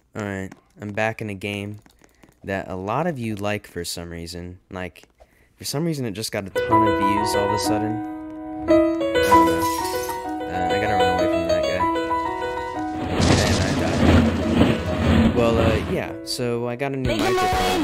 Alright, I'm back in a game that a lot of you like for some reason. Like, for some reason it just got a ton of views all of a sudden. I don't know. I gotta run away from that guy. And I died. Well, yeah, so I got a new microphone.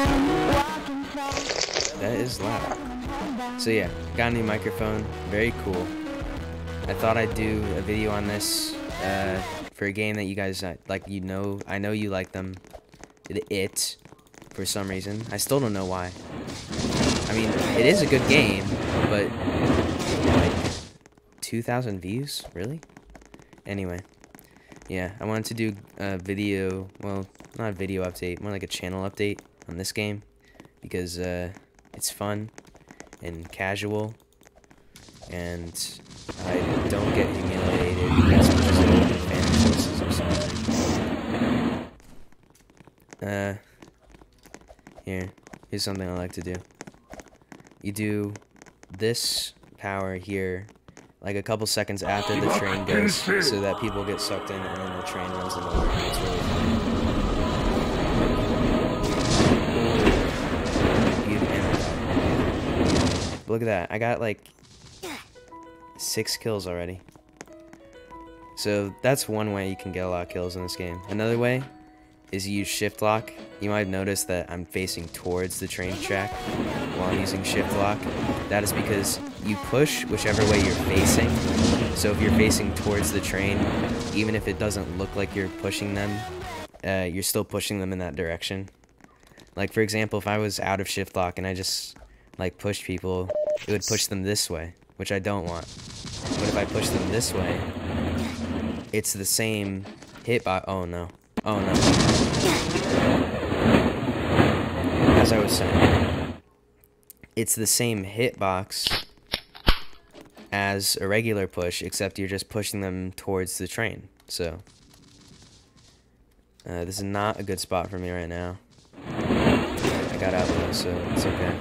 That is loud. So yeah, got a new microphone. Very cool. I thought I'd do a video on this, for a game that you guys like. I know you like them. It for some reason. I still don't know why. I mean, it is a good game, but like 2,000 views, really? Anyway, yeah, I wanted to do a video. Well, not a video update, more like a channel update on this game because it's fun and casual, and I don't get humiliated as much as I do in fan choices or something. Here's something I like to do. You do this power here, like a couple seconds after the train goes, so that people get sucked in and then the train runs them over. It's really fun. Look at that. I got like 6 kills already. So that's one way you can get a lot of kills in this game. Another way is you use shift lock. You might have noticed that I'm facing towards the train track while I'm using shift lock. That is because you push whichever way you're facing. So if you're facing towards the train, even if it doesn't look like you're pushing them, you're still pushing them in that direction. Like, for example, if I was out of shift lock and I just like pushed people, it would push them this way, which I don't want. But if I push them this way, it's the same hitbox. Oh no. Oh no. As I was saying, it's the same hitbox as a regular push, except you're just pushing them towards the train. So, this is not a good spot for me right now. I got out though, so it's okay.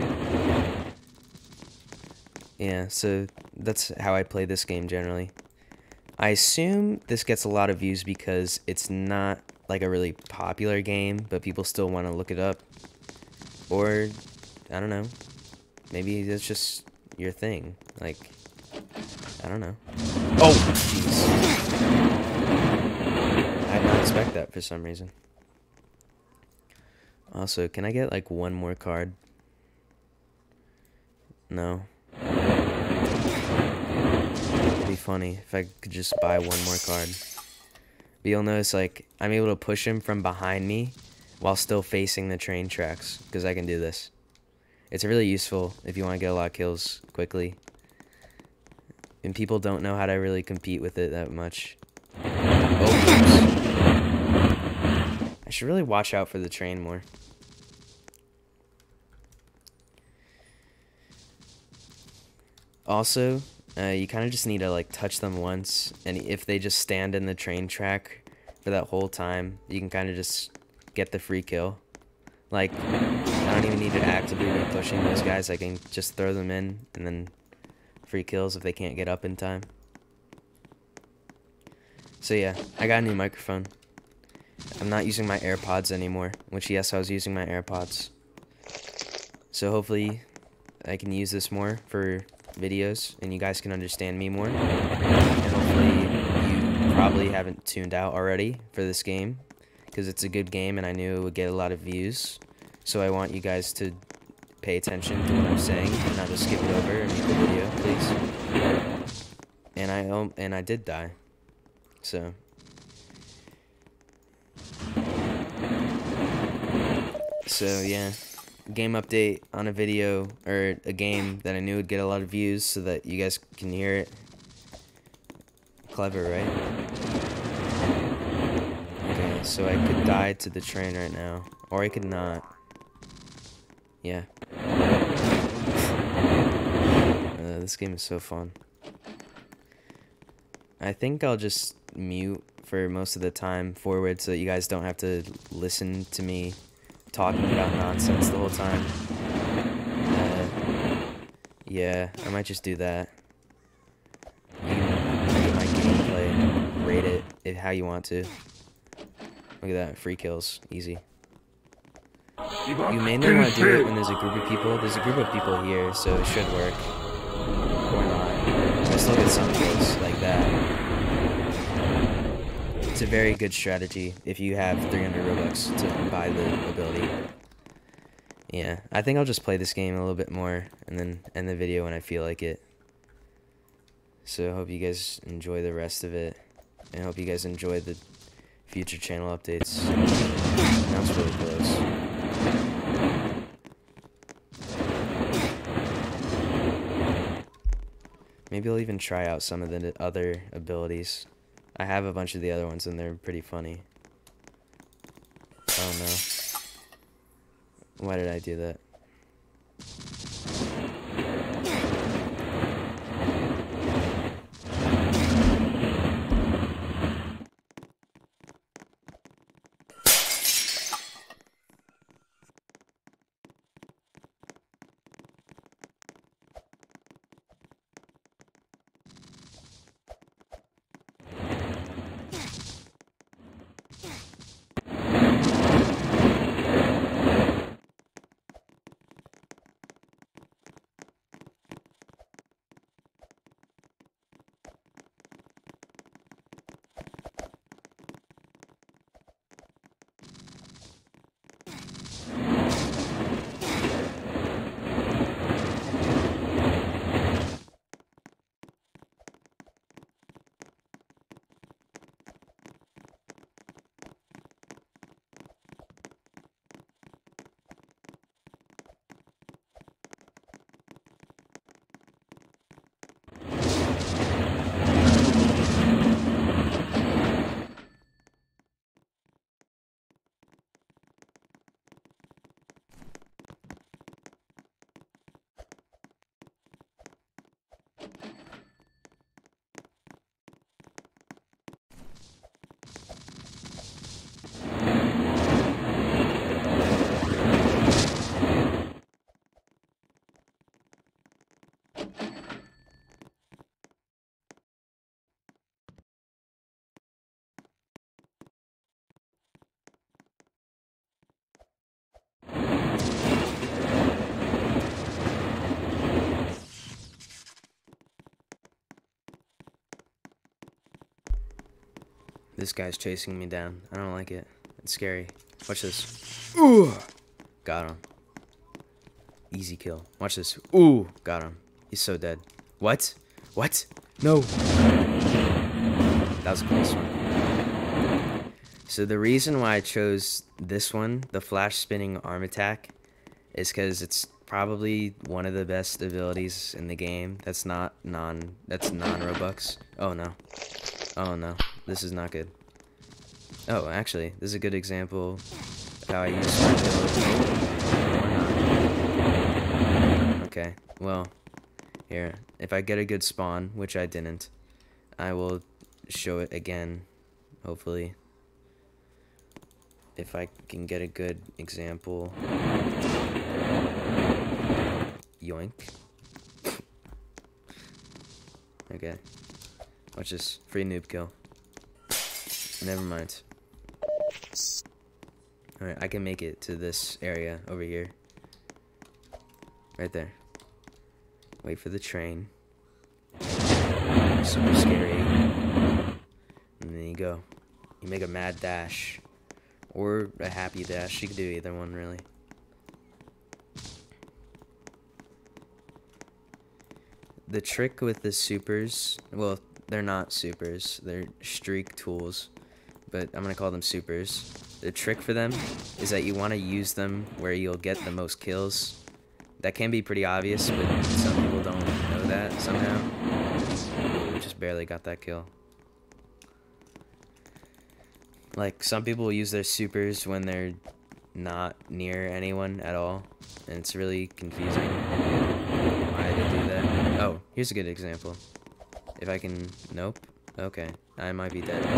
Yeah, so that's how I play this game generally. I assume this gets a lot of views because it's not like a really popular game, but people still want to look it up. Or, I don't know, maybe that's just your thing. Like, I don't know. Oh, jeez. I did not expect that for some reason. Also, can I get like one more card? No. It'd be funny if I could just buy one more card. But you'll notice, like, I'm able to push him from behind me while still facing the train tracks, because I can do this. It's really useful if you want to get a lot of kills quickly. And people don't know how to really compete with it that much. Oh, I should really watch out for the train more. Also, you kind of just need to like touch them once, and if they just stand in the train track for that whole time, you can kind of just get the free kill. Like, I don't even need to actively be pushing those guys. I can just throw them in and then free kills if they can't get up in time. So yeah, I got a new microphone. I'm not using my AirPods anymore, which, yes, I was using my AirPods. So hopefully I can use this more for videos and you guys can understand me more. And hopefully you probably haven't tuned out already for this game, because it's a good game and I knew it would get a lot of views. So I want you guys to pay attention to what I'm saying and not just skip it over and make the video, please. And I did die. So yeah, game update on a video, or a game that I knew would get a lot of views so that you guys can hear it. Clever, right? Okay, so I could die to the train right now, or I could not. Yeah. This game is so fun. I think I'll just mute for most of the time forward so that you guys don't have to listen to me talking about nonsense the whole time. Yeah, I might just do that. You can look at my gameplay, rate it how you want to. Look at that, free kills, easy. You mainly want to do it when there's a group of people. There's a group of people here, so it should work. Or not. Just look at some kills like that. It's a very good strategy if you have 300 Robux to buy the ability. Yeah, I think I'll just play this game a little bit more and then end the video when I feel like it. So I hope you guys enjoy the rest of it. And I hope you guys enjoy the future channel updates. Now it's really close. Maybe I'll even try out some of the other abilities. I have a bunch of the other ones and they're pretty funny. Oh no. Why did I do that? This guy's chasing me down. I don't like it. It's scary. Watch this. Ooh! Got him. Easy kill. Watch this. Ooh! Got him. He's so dead. What? What? No! That was a close one. So the reason why I chose this one, the flash spinning arm attack, is because it's probably one of the best abilities in the game. That's non-Robux. Oh no. Oh no. This is not good. Oh, actually, this is a good example of how I use my ability. Okay, well, here, if I get a good spawn, which I didn't, I will show it again, hopefully. If I can get a good example. Yoink. Okay. Watch this. Free noob kill. Never mind. Alright, I can make it to this area over here. Right there. Wait for the train. Super scary. And then you go. You make a mad dash. Or a happy dash. You can do either one, really. The trick with the supers, well, they're not supers, they're streak tools, but I'm gonna call them supers. The trick for them is that you want to use them where you'll get the most kills. That can be pretty obvious, but some people don't know that somehow. Ooh, we just barely got that kill. Like, some people will use their supers when they're not near anyone at all, and it's really confusing why they do that. Oh, here's a good example. If I can... Nope. Okay. I might be dead.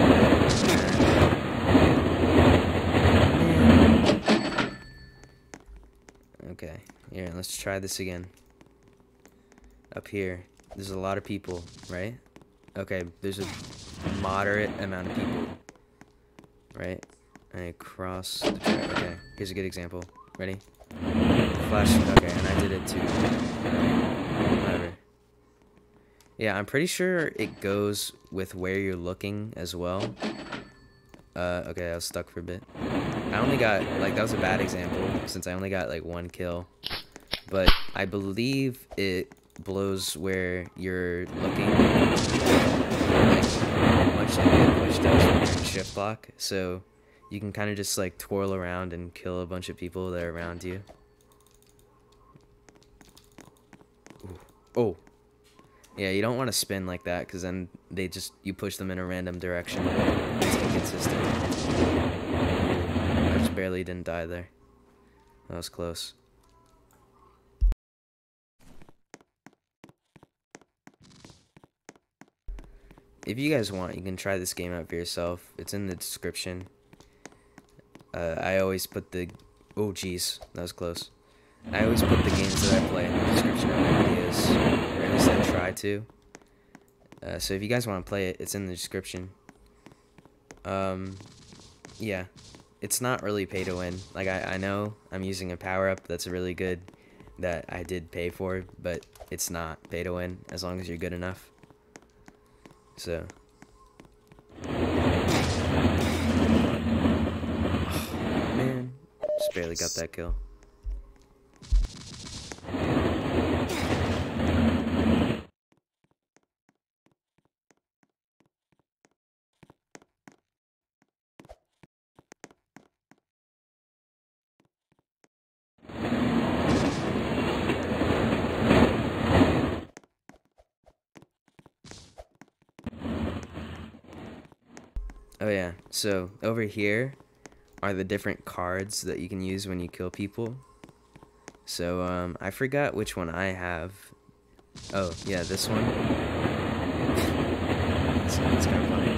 Okay. Here, let's try this again. Up here. There's a lot of people, right? Okay, there's a moderate amount of people. Right? and I cross the track. Okay, here's a good example. Ready? Flash. Okay, and I did it too. Whatever. Yeah, I'm pretty sure it goes with where you're looking as well. Okay, I was stuck for a bit. I only got, like, that was a bad example since I only got, like, 1 kill. But I believe it blows where you're looking. Like, much like the push does when you're in shift lock. So you can kind of just, like, twirl around and kill a bunch of people that are around you. Ooh. Oh. Yeah, you don't want to spin like that, because then you push them in a random direction. It's inconsistent. I just barely didn't die there. That was close. If you guys want, you can try this game out for yourself. It's in the description. I always put the... Oh, jeez. That was close. I always put the games that I play in the description of my videos. Or at least I try to. So if you guys want to play it, it's in the description. Yeah. It's not really pay to win. Like, I know I'm using a power-up that's really good that I did pay for, but it's not pay to win as long as you're good enough. So... Man, just barely got that kill. Oh yeah, so over here are the different cards that you can use when you kill people. So, I forgot which one I have. Oh, yeah, this one. That's kind of funny.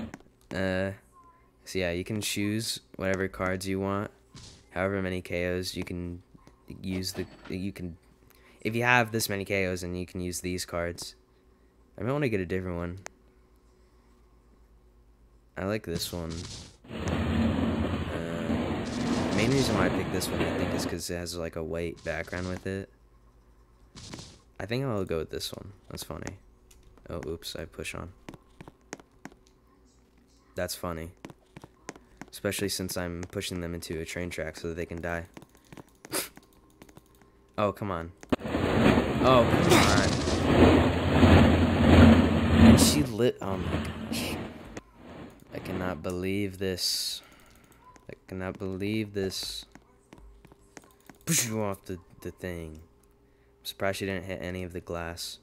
So yeah, you can choose whatever cards you want. However many KOs you can use if you have this many KOs, then you can use these cards. I might want to get a different one. I like this one. The main reason why I picked this one, I think, is because it has like a white background with it. I think I'll go with this one. That's funny. Oh, oops, I push on. That's funny. Especially since I'm pushing them into a train track so that they can die. Oh, come on. Oh, come on. And she lit. Oh my gosh. I cannot believe this. I cannot believe this. Push you off the thing. I'm surprised she didn't hit any of the glass.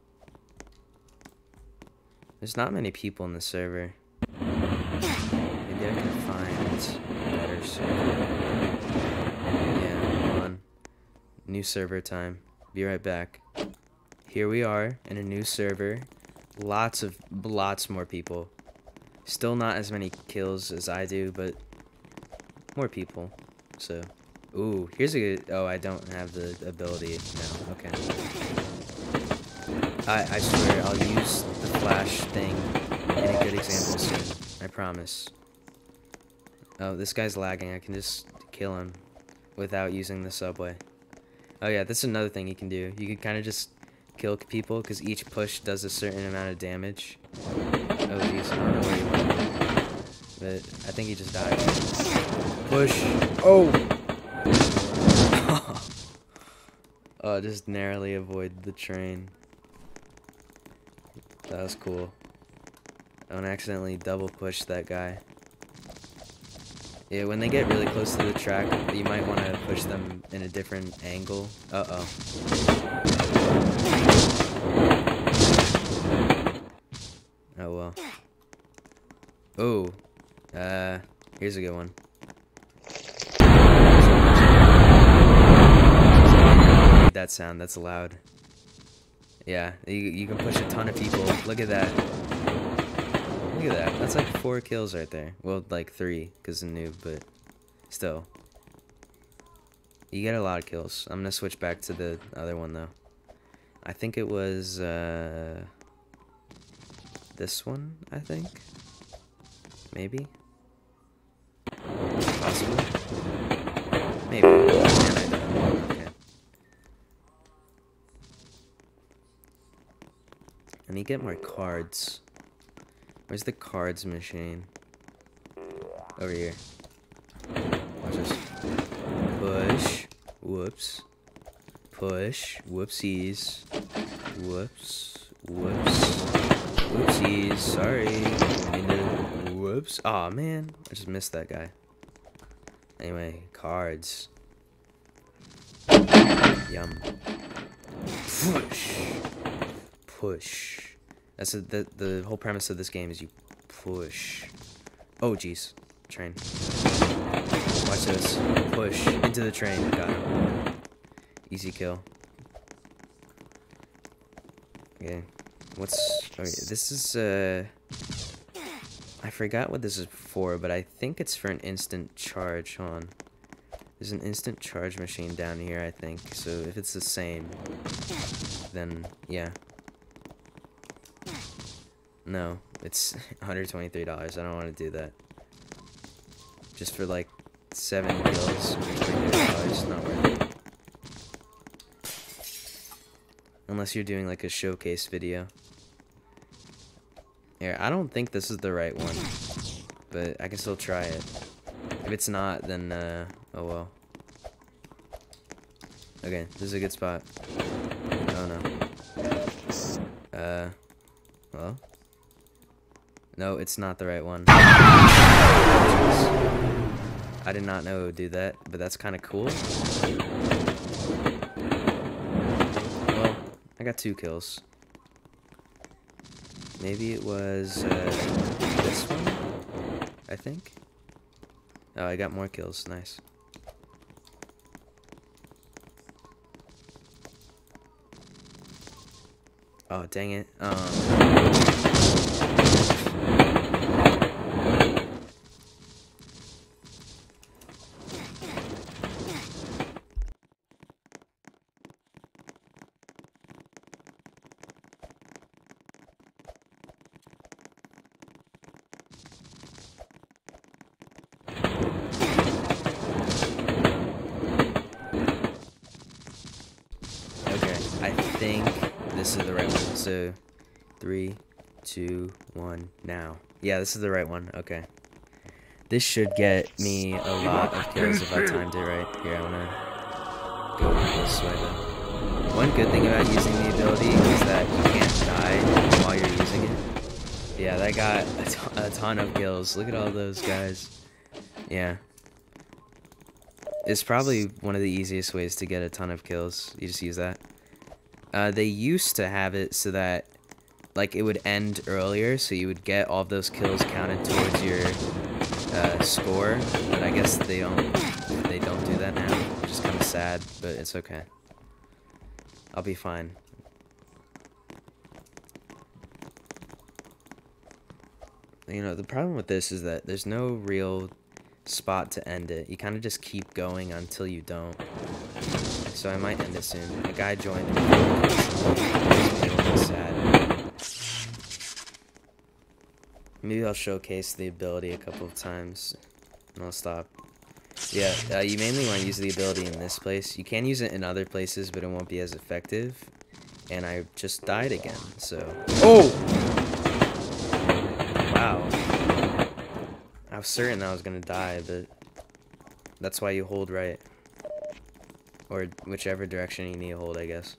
There's not many people in the server. Maybe I can find a better server. Yeah, hold on. New server time. Be right back. Here we are in a new server. Lots more people. Still not as many kills as I do, but more people. So, ooh, here's a good... Oh, I don't have the ability now. Okay. I swear I'll use the flash thing in a good example soon. I promise. Oh, this guy's lagging. I can just kill him without using the subway. Oh yeah, that's another thing you can do. You can kind of just kill people because each push does a certain amount of damage. Oh jeez, I don't know where he went. But I think he just died. Push. Oh! Oh, just narrowly avoid the train. That was cool. I don't accidentally double push that guy. Yeah, when they get really close to the track, you might want to push them in a different angle. Uh-oh. Oh, well. Oh. Here's a good one. That sound, that's loud. Yeah, you can push a ton of people. Look at that. Look at that. That's like 4 kills right there. Well, like 3, because I'm noob, but still. You get a lot of kills. I'm going to switch back to the other one, though. I think it was, this one, I think? Maybe? possible? Maybe. Man, I don't know. Okay. I need to get more cards. Where's the cards machine? Over here. Watch this. Push. Whoops. Push. Whoopsies. Whoops. Whoops. Whoopsies. Sorry. Whoops. Aw, man. I just missed that guy. Anyway, cards. Yum. Push. Push. That's the whole premise of this game is you push. Oh, jeez. Train. Watch this. Push into the train. Got him. Easy kill. Okay. What's... Okay, this is, I forgot what this is for, but I think it's for an instant charge. Hold on. There's an instant charge machine down here, I think. So if it's the same, then, yeah. No, it's $123. I don't want to do that. Just for like 7 kills, $123, not worth it. Unless you're doing like a showcase video. Here, I don't think this is the right one, but I can still try it. If it's not, then oh well. Okay, this is a good spot. Oh no. Well. No, it's not the right one. I did not know it would do that, but that's kind of cool. Well, I got 2 kills. Maybe it was this one, I think. Oh, I got more kills. Nice. Oh, dang it. I think this is the right one. So, 3, 2, 1, now. Yeah, this is the right one. Okay. This should get me a lot of kills if I timed it right. Here, I wanna go this way though. One good thing about using the ability is that you can't die while you're using it. Yeah, that got a ton of kills. Look at all those guys. Yeah. It's probably one of the easiest ways to get a ton of kills. You just use that. They used to have it so that, like, it would end earlier, so you would get all of those kills counted towards your score. But I guess they don't do that now, which is kind of sad, but it's okay. I'll be fine. You know, the problem with this is that there's no real spot to end it. You kind of just keep going until you don't. So I might end it soon. A guy joined me. Sad. Maybe I'll showcase the ability a couple of times, and I'll stop. Yeah, you mainly want to use the ability in this place. You can use it in other places, but it won't be as effective. And I just died again, so... Oh! Wow. I was certain I was gonna die, but... That's why you hold right. Or whichever direction you need to hold, I guess.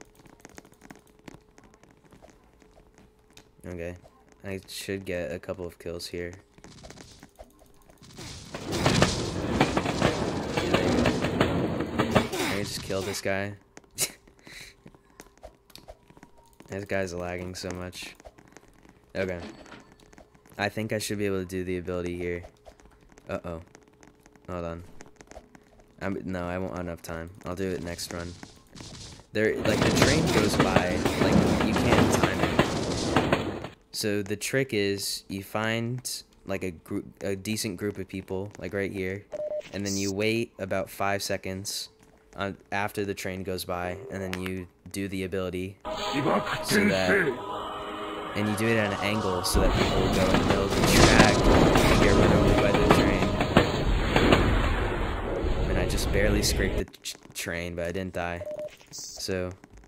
Okay. I should get a couple of kills here. I can just kill this guy. This guy's lagging so much. Okay. I think I should be able to do the ability here. Uh-oh. Hold on. No, I won't have enough time. I'll do it next run. There, like, the train goes by, like, you can't time it. So the trick is you find, like, a decent group of people, like right here, and then you wait about 5 seconds after the train goes by, and then you do the ability, so that, and you do it at an angle so that people will go in the middle of the track and get run over by the train. barely scraped the train, but I didn't die. So,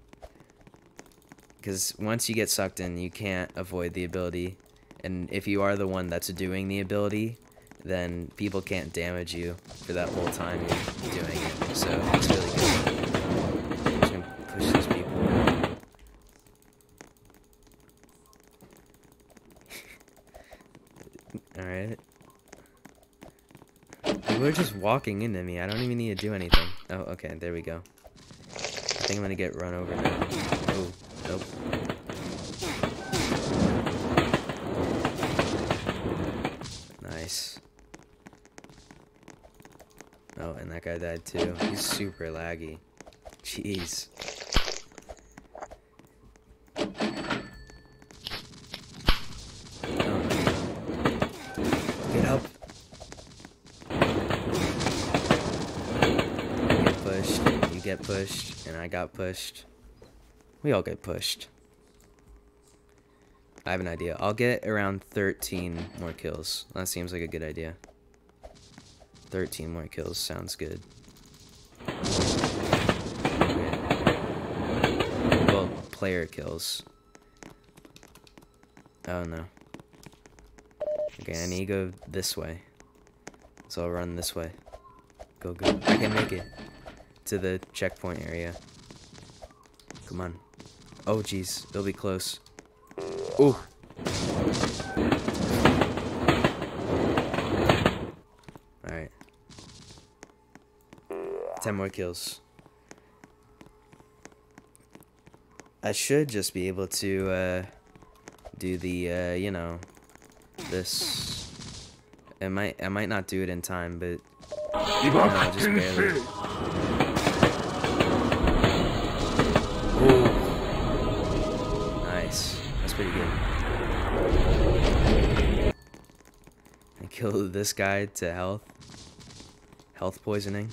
because once you get sucked in, you can't avoid the ability. And if you are the one that's doing the ability, then people can't damage you for that whole time you're doing it. So it's really good. I'm just gonna push these people. Alright. People are just walking into me. I don't even need to do anything. Oh, okay, there we go. I think I'm gonna get run over now. Oh, nope. Nice. Oh, and that guy died too. He's super laggy. Jeez. Oh. Get up. Get pushed. You get pushed. And I got pushed. We all get pushed. I have an idea. I'll get around 13 more kills. That seems like a good idea. 13 more kills sounds good. Okay. Well, player kills. Oh no. Okay, I need to go this way. So I'll run this way. Go, go. I can make it to the checkpoint area. Come on. Oh jeez, it'll be close. Ooh. Alright. 10 more kills. I should just be able to do the you know, this. I might not do it in time, but no, just barely. Ooh. Nice. That's pretty good. I killed this guy to health. Health poisoning.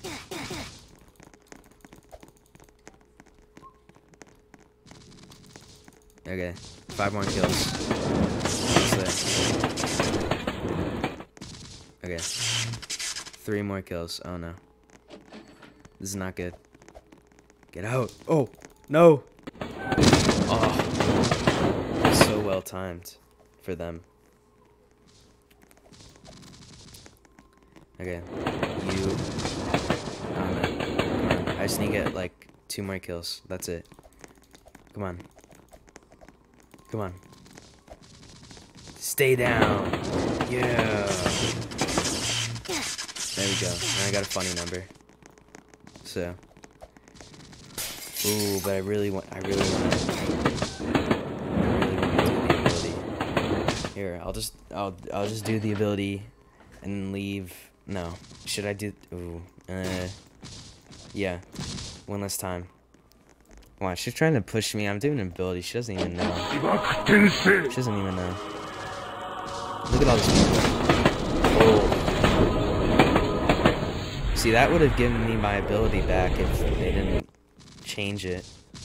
Okay, 5 more kills. Okay. 3 more kills. Oh no. This is not good. Get out. Oh, no. Oh. So well timed for them. Okay. You. Oh no. I just need to get like 2 more kills. That's it. Come on. Come on. Stay down. Yeah. There we go. And I got a funny number. So. Ooh, but I really want to do the ability. Here, I'll just do the ability and leave. No. Should I do ooh. Yeah. One last time. Wow, she's trying to push me. I'm doing an ability. She doesn't even know. She doesn't even know. Look at all these people. Oh. See, that would have given me my ability back if they didn't change it.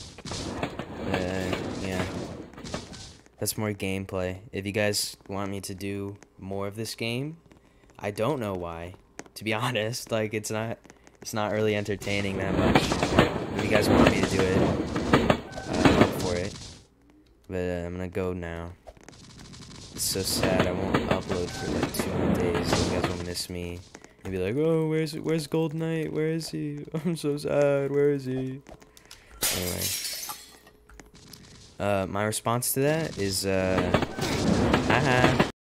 Yeah. That's more gameplay. If you guys want me to do more of this game, I don't know why. To be honest, like it's not really entertaining that much. If you guys want me to do it, I'm up for it. But I'm gonna go now. It's so sad. I won't upload for like 2 more days. And you guys will miss me and be like, "Oh, where's Gold Knight? Where is he? I'm so sad. Where is he?" Anyway, my response to that is, haha.